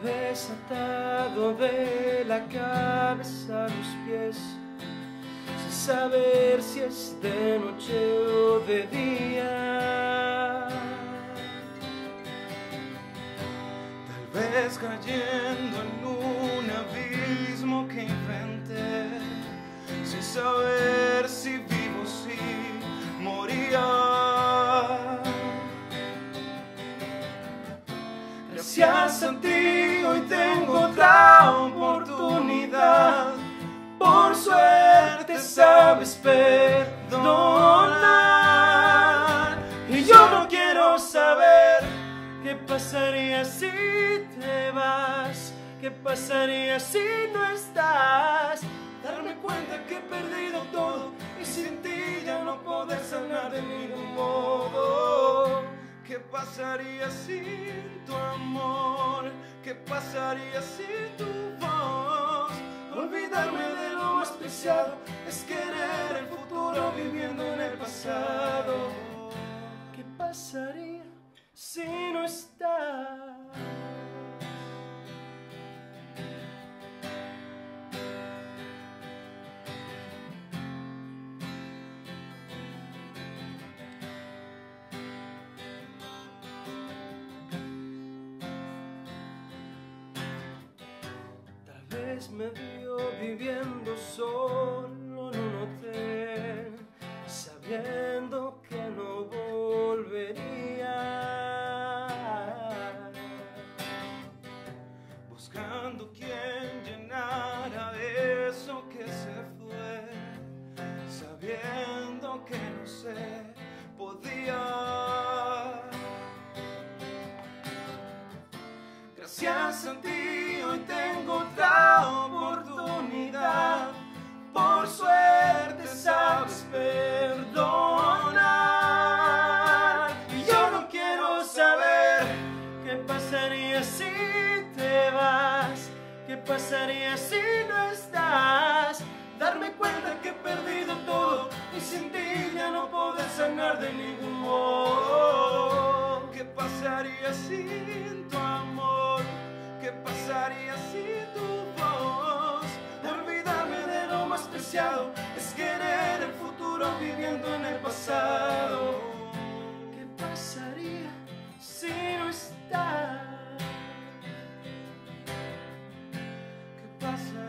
vez atado de la cabeza a los pies, sin saber si es de noche o de día. Tal vez cayendo en un abismo que inventé, sin saber si vivo o si moría. Gracias a ti hoy tengo otra oportunidad. Por suerte sabes perdonar. Y yo no quiero saber qué pasaría si te vas, qué pasaría si no estás. Darme cuenta que he perdido todo y sin ti ya no poder sanar de ningún modo. ¿Qué pasaría sin tu amor? ¿Qué pasaría sin tu voz? Olvidarme de lo más preciado es querer el futuro viviendo en el pasado. ¿Qué pasaría si no estás? Me vio viviendo solo en un hotel, sabiendo que no volvería, buscando quien llenara eso que se fue, sabiendo que no se podía. Gracias a ti hoy tengo otra oportunidad. Por suerte sabes perdonar. Y yo no quiero saber qué pasaría si te vas, qué pasaría si no estás. Darme cuenta que he perdido todo y sin ti ya no poder sanar de ningún modo. ¿Qué pasaría sin tu amor? ¿Qué pasaría sin tu voz? Olvidarme de lo más preciado es querer el futuro viviendo en el pasado. ¿Qué pasaría si no estás? ¿Qué pasaría?